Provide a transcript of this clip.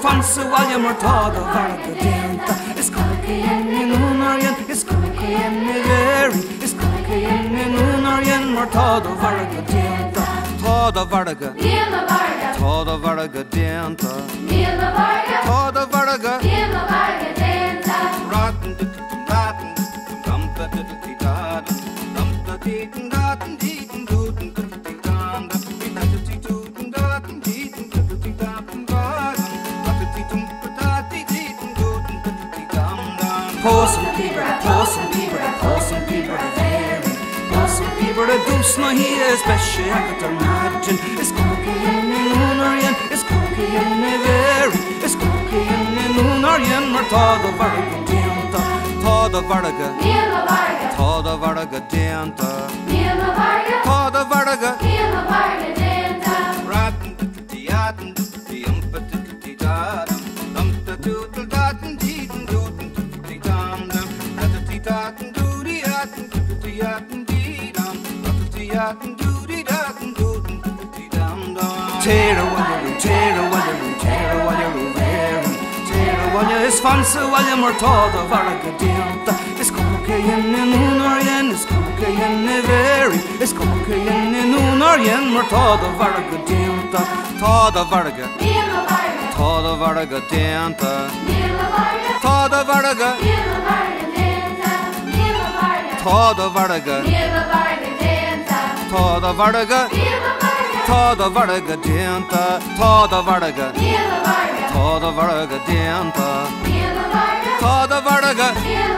fansa walja mar tada varga denta. Is kokain in unarjen, is kokain in veri, is kokain in unarjen mar tada varga denta. Tada varga, tada varga denta, tada varga, denta. Rotten, rotten, dumpa diddy dad, dumpa deetin datin deetin dootin diddy dam, dumpa diddy dootin datin deetin diddy datin dam, dumpa deetin diddy deetin dootin diddy dam dam. Possum peeper, very. Possum peeper, the goose no he is beshe I could imagine. Is kokain in unarjen, is kokain in veri, is kokain in unarjen mar tada varga denta. Tada varga, tada varga denta, tada varga, denta. Ratten diddy yatten diddy umpa diddy dadam, dumpa doodle datten deetin dootin diddy dam dam, diddy datten doody yatten diddy yatten deedam, diddy yatten doody datten dootin diddy dam dam. Téir Abhaile Riú, very. Téir Abhaile is fansa walja mar tada varga denta. Is kokain in unarjen, is kokain in veri, is kokain in unarjen mar tada varga denta. Tada varga, tada varga denta, tada varga, tada varga, tada varga, tada varga denta, tada varga, tada varga denta, tada varga.